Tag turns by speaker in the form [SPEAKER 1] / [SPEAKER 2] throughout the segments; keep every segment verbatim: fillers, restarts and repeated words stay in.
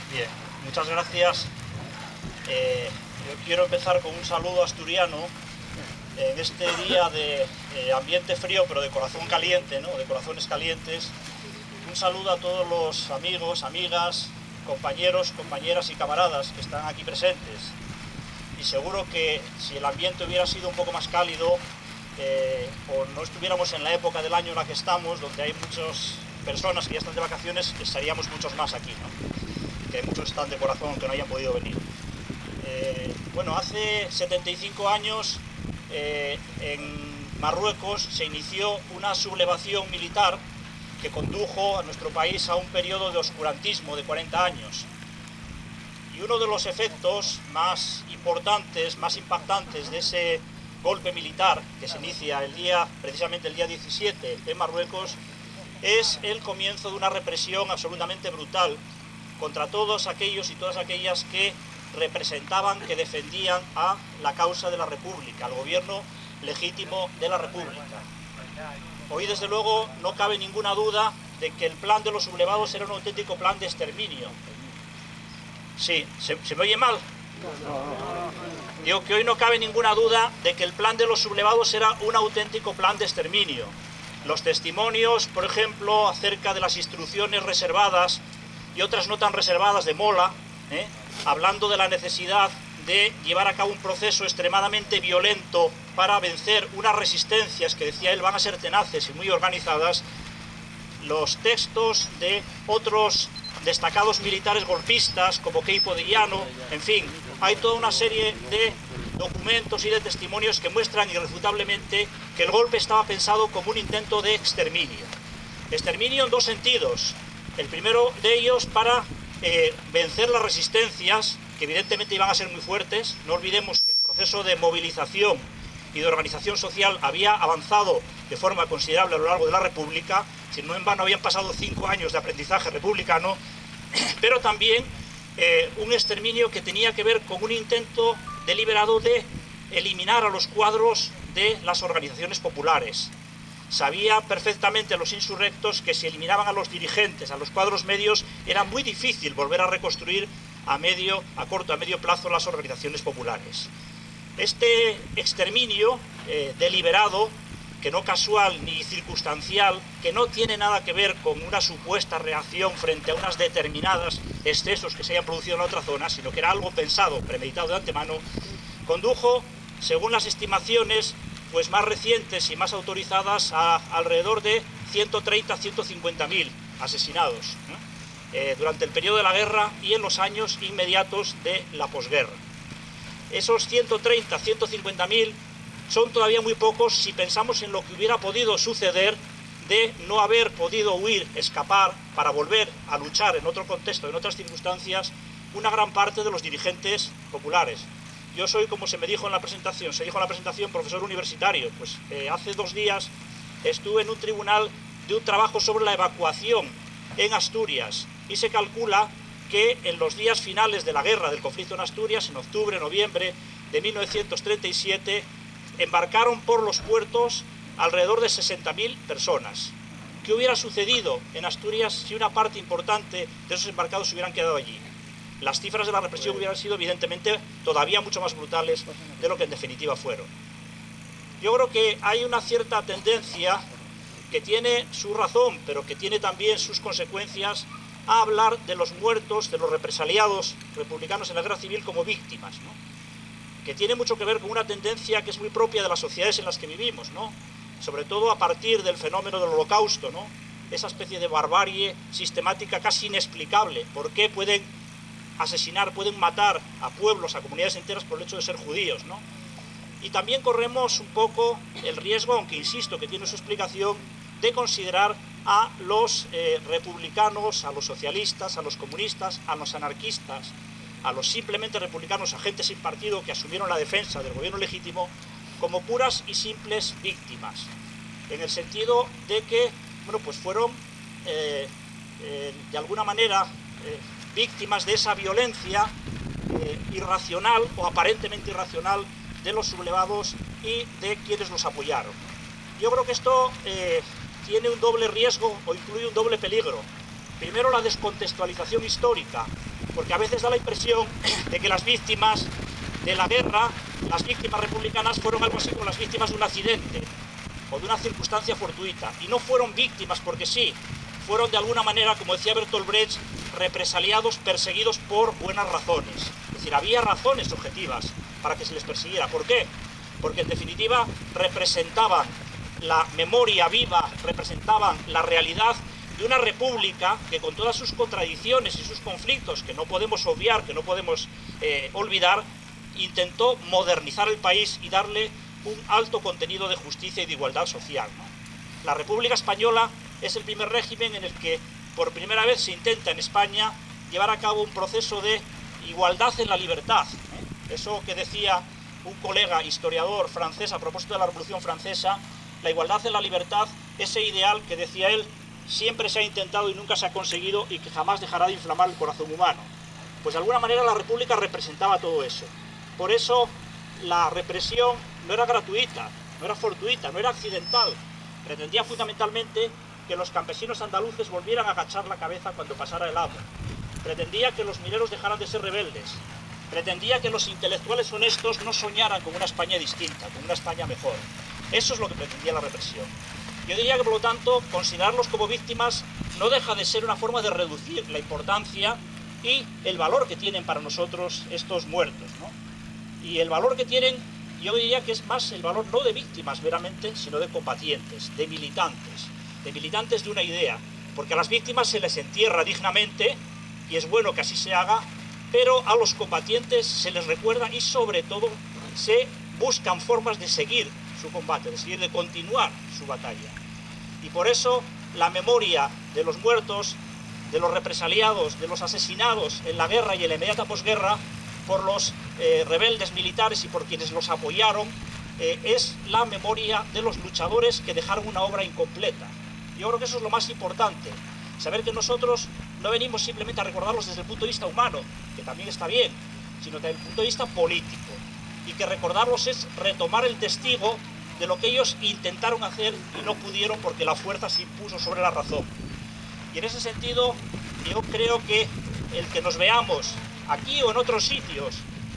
[SPEAKER 1] Bien, muchas gracias. Eh, yo quiero empezar con un saludo asturiano en este día de eh, ambiente frío, pero de corazón caliente, ¿no? De corazones calientes. Un saludo a todos los amigos, amigas, compañeros, compañeras y camaradas que están aquí presentes. Y seguro que si el ambiente hubiera sido un poco más cálido, eh, o no estuviéramos en la época del año en la que estamos, donde hay muchas personas que ya están de vacaciones, estaríamos muchos más aquí, ¿no? Que muchos están de corazón, que no hayan podido venir. Eh, bueno, hace setenta y cinco años eh, en Marruecos se inició una sublevación militar que condujo a nuestro país a un periodo de oscurantismo de cuarenta años. Y uno de los efectos más importantes, más impactantes de ese golpe militar que se inicia el día, precisamente el día diecisiete en Marruecos, es el comienzo de una represión absolutamente brutal contra todos aquellos y todas aquellas que representaban, que defendían a la causa de la República, al gobierno legítimo de la República. Hoy, desde luego, no cabe ninguna duda de que el plan de los sublevados era un auténtico plan de exterminio. Sí, ¿se, ¿se me oye mal? Digo que hoy no cabe ninguna duda de que el plan de los sublevados era un auténtico plan de exterminio. Los testimonios, por ejemplo, acerca de las instrucciones reservadas y otras no tan reservadas de Mola, ¿eh? hablando de la necesidad de llevar a cabo un proceso extremadamente violento para vencer unas resistencias que, decía él, van a ser tenaces y muy organizadas. Los textos de otros destacados militares golpistas como Queipo de Llano, en fin, hay toda una serie de documentos y de testimonios que muestran irrefutablemente que el golpe estaba pensado como un intento de exterminio. Exterminio en dos sentidos. El primero de ellos para eh, vencer las resistencias, que evidentemente iban a ser muy fuertes. No olvidemos que el proceso de movilización y de organización social había avanzado de forma considerable a lo largo de la República, si no en vano habían pasado cinco años de aprendizaje republicano, pero también eh, un exterminio que tenía que ver con un intento deliberado de eliminar a los cuadros de las organizaciones populares. Sabía perfectamente los insurrectos que si eliminaban a los dirigentes, a los cuadros medios, era muy difícil volver a reconstruir a medio, a corto, a medio plazo las organizaciones populares. Este exterminio eh, deliberado, que no casual ni circunstancial, que no tiene nada que ver con una supuesta reacción frente a unas determinadas excesos que se hayan producido en la otra zona, sino que era algo pensado, premeditado de antemano, condujo, según las estimaciones pues más recientes y más autorizadas, a alrededor de ciento treinta a ciento cincuenta mil asesinados ¿eh? Eh, durante el periodo de la guerra y en los años inmediatos de la posguerra. Esos ciento treinta a ciento cincuenta mil son todavía muy pocos si pensamos en lo que hubiera podido suceder de no haber podido huir, escapar, para volver a luchar en otro contexto, en otras circunstancias, una gran parte de los dirigentes populares. Yo soy, como se me dijo en la presentación, se dijo en la presentación, profesor universitario. Pues eh, hace dos días estuve en un tribunal de un trabajo sobre la evacuación en Asturias y se calcula que en los días finales de la guerra, del conflicto en Asturias, en octubre, noviembre de mil novecientos treinta y siete, embarcaron por los puertos alrededor de sesenta mil personas. ¿Qué hubiera sucedido en Asturias si una parte importante de esos embarcados se hubieran quedado allí? Las cifras de la represión hubieran sido evidentemente todavía mucho más brutales de lo que en definitiva fueron. Yo creo que hay una cierta tendencia que tiene su razón, pero que tiene también sus consecuencias, a hablar de los muertos, de los represaliados republicanos en la guerra civil como víctimas, ¿no? Que tiene mucho que ver con una tendencia que es muy propia de las sociedades en las que vivimos, ¿no? Sobre todo a partir del fenómeno del Holocausto, ¿no? Esa especie de barbarie sistemática casi inexplicable. ¿Por qué pueden asesinar, pueden matar a pueblos, a comunidades enteras por el hecho de ser judíos, ¿no? Y también corremos un poco el riesgo, aunque insisto que tiene su explicación, de considerar a los eh, republicanos, a los socialistas, a los comunistas, a los anarquistas, a los simplemente republicanos, agentes sin partido que asumieron la defensa del gobierno legítimo, como puras y simples víctimas, en el sentido de que, bueno, pues fueron eh, eh, de alguna manera eh, víctimas de esa violencia eh, irracional o aparentemente irracional de los sublevados y de quienes los apoyaron. Yo creo que esto eh, tiene un doble riesgo o incluye un doble peligro. Primero, la descontextualización histórica, porque a veces da la impresión de que las víctimas de la guerra, las víctimas republicanas, fueron algo así como las víctimas de un accidente o de una circunstancia fortuita, y no fueron víctimas porque sí, fueron de alguna manera, como decía Bertolt Brecht, represaliados, perseguidos por buenas razones. Es decir, había razones objetivas para que se les persiguiera. ¿Por qué? Porque en definitiva representaban la memoria viva, representaban la realidad de una república que, con todas sus contradicciones y sus conflictos, que no podemos obviar, que no podemos eh, olvidar, intentó modernizar el país y darle un alto contenido de justicia y de igualdad social, ¿no? La República Española es el primer régimen en el que por primera vez se intenta en España llevar a cabo un proceso de igualdad en la libertad, ¿eh? Eso que decía un colega historiador francés a propósito de la Revolución Francesa, la igualdad en la libertad, ese ideal que decía él siempre se ha intentado y nunca se ha conseguido y que jamás dejará de inflamar el corazón humano. Pues de alguna manera la República representaba todo eso. Por eso la represión no era gratuita, no era fortuita, no era accidental. Pretendía fundamentalmente que los campesinos andaluces volvieran a agachar la cabeza cuando pasara el amo. Pretendía que los mineros dejaran de ser rebeldes. Pretendía que los intelectuales honestos no soñaran con una España distinta, con una España mejor. Eso es lo que pretendía la represión. Yo diría que, por lo tanto, considerarlos como víctimas no deja de ser una forma de reducir la importancia y el valor que tienen para nosotros estos muertos, ¿no? Y el valor que tienen, yo diría que es más el valor no de víctimas meramente, sino de combatientes, de militantes, de militantes de una idea, porque a las víctimas se les entierra dignamente, y es bueno que así se haga, pero a los combatientes se les recuerda y sobre todo se buscan formas de seguir su combate, es decir, de continuar su batalla. Y por eso la memoria de los muertos, de los represaliados, de los asesinados en la guerra y en la inmediata posguerra por los eh, rebeldes militares y por quienes los apoyaron, eh, es la memoria de los luchadores que dejaron una obra incompleta. Yo creo que eso es lo más importante, saber que nosotros no venimos simplemente a recordarlos desde el punto de vista humano, que también está bien, sino desde el punto de vista político, y que recordarlos es retomar el testigo de lo que ellos intentaron hacer y no pudieron porque la fuerza se impuso sobre la razón. Y en ese sentido, yo creo que el que nos veamos aquí o en otros sitios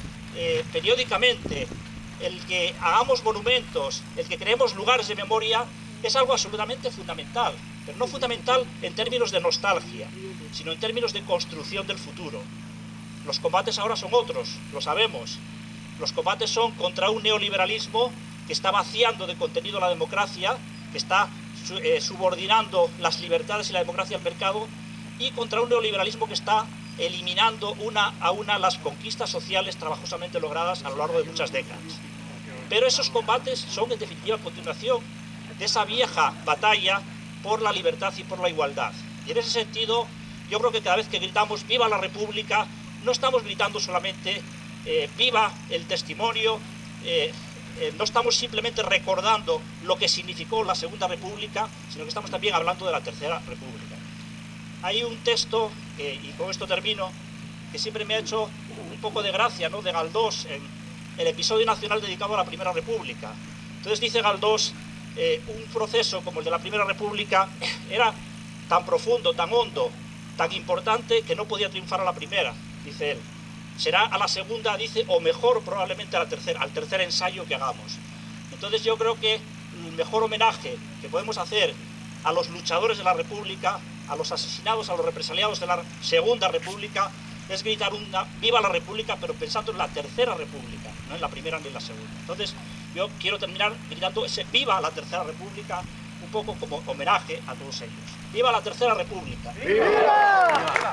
[SPEAKER 1] eh, periódicamente, el que hagamos monumentos, el que creemos lugares de memoria, es algo absolutamente fundamental, pero no fundamental en términos de nostalgia, sino en términos de construcción del futuro. Los combates ahora son otros, lo sabemos. Los combates son contra un neoliberalismo que está vaciando de contenido la democracia, que está eh, subordinando las libertades y la democracia al mercado, y contra un neoliberalismo que está eliminando una a una las conquistas sociales trabajosamente logradas a lo largo de muchas décadas. Pero esos combates son en definitiva continuación de esa vieja batalla por la libertad y por la igualdad. Y en ese sentido, yo creo que cada vez que gritamos ¡Viva la República!, no estamos gritando solamente eh, ¡Viva el testimonio!, eh, eh, no estamos simplemente recordando lo que significó la Segunda República, sino que estamos también hablando de la Tercera República. Hay un texto, eh, y con esto termino, que siempre me ha hecho un poco de gracia, ¿no?, de Galdós, en el episodio nacional dedicado a la Primera República. Entonces dice Galdós, eh, un proceso como el de la Primera República era tan profundo, tan hondo, tan importante, que no podía triunfar a la primera, dice él. Será a la segunda, dice, o mejor probablemente a la tercera, al tercer ensayo que hagamos. Entonces yo creo que el mejor homenaje que podemos hacer a los luchadores de la República, a los asesinados, a los represaliados de la Segunda República, es gritar una ¡Viva la República!, pero pensando en la Tercera República, no en la primera ni en la segunda. Entonces yo quiero terminar gritando ese ¡Viva la Tercera República!, un poco como homenaje a todos ellos. ¡Viva la Tercera República! ¡Viva! ¡Viva!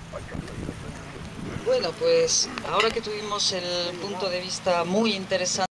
[SPEAKER 2] Bueno, pues ahora que tuvimos el punto de vista muy interesante